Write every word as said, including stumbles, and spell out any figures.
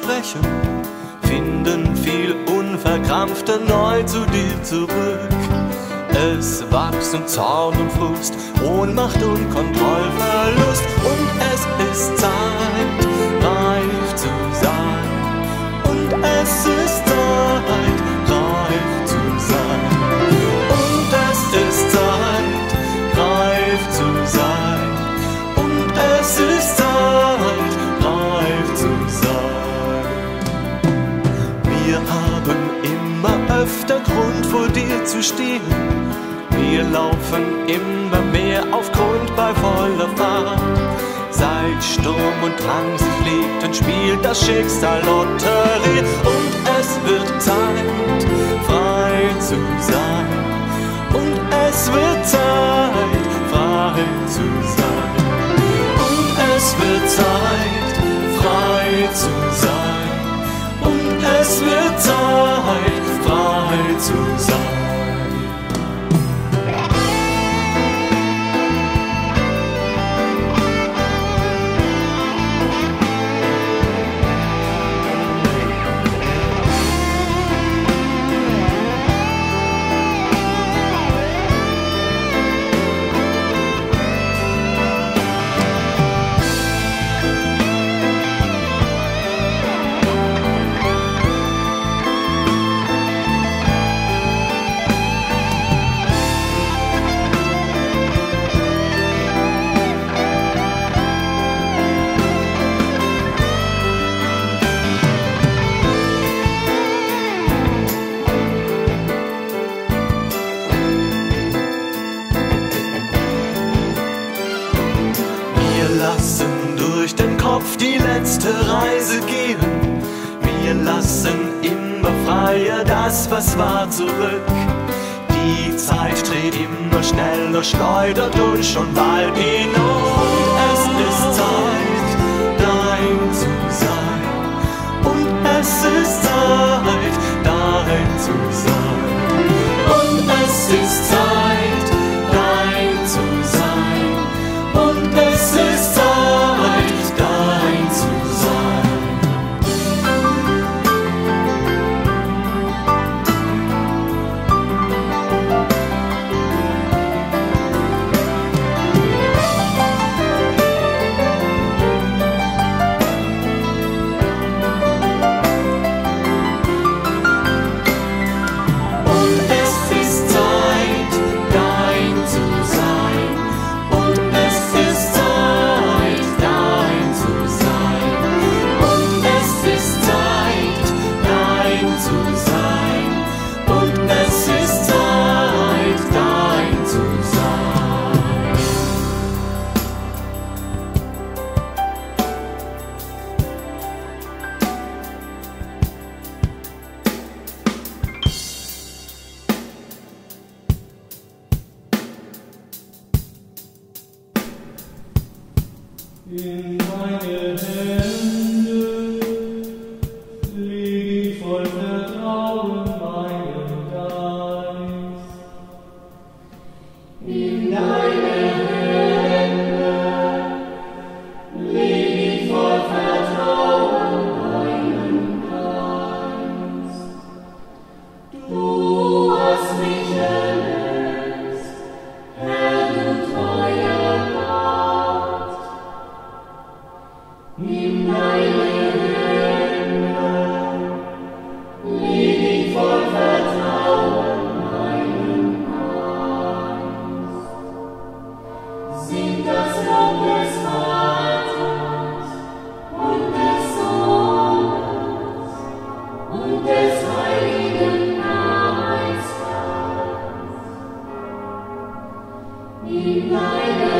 Versprechen finden viel Unverkrampfte neu zu dir zurück. Es wachsen Zorn und Frust, Ohnmacht und Kontrollverlust. Und es ist Zeit, reif zu sein. Und es ist Zeit, reif zu sein. Und es ist Zeit, reif zu sein. Und es ist Zeit, reif zu sein. Wir haben immer öfter Grund, vor dir zu stehen. Wir laufen immer mehr auf Grund bei voller Fahrt. Seit Sturm und Drang sich legt und spielt das Schicksal Lotterie. Und es wird Zeit, frei zu sein. Und es wird Zeit, frei zu sein. Und es wird Zeit, frei zu sein. Und es wird Zeit, frei zu sein. Die letzte Reise gehen. Wir lassen immer freier das, was war, zurück. Die Zeit dreht immer schneller, schleudert uns schon bald hinaus. Es ist Zeit, dein zu sein. Und es ist Zeit, dein zu sein. Und es ist Zeit, dein zu sein. Und es ist Zeit, in meine Hände leg ich voll Vertrauen meinen Geist. In deine Hände leg ich voll Vertrauen meinen Geist. Du hast mich erlöst, Herr, du treuer Gott. In deine Hände leg ich voll Vertrauen meinen Geist. Sing das Lob des Vaters und des Sohnes und des Heiligen Geistes. In deine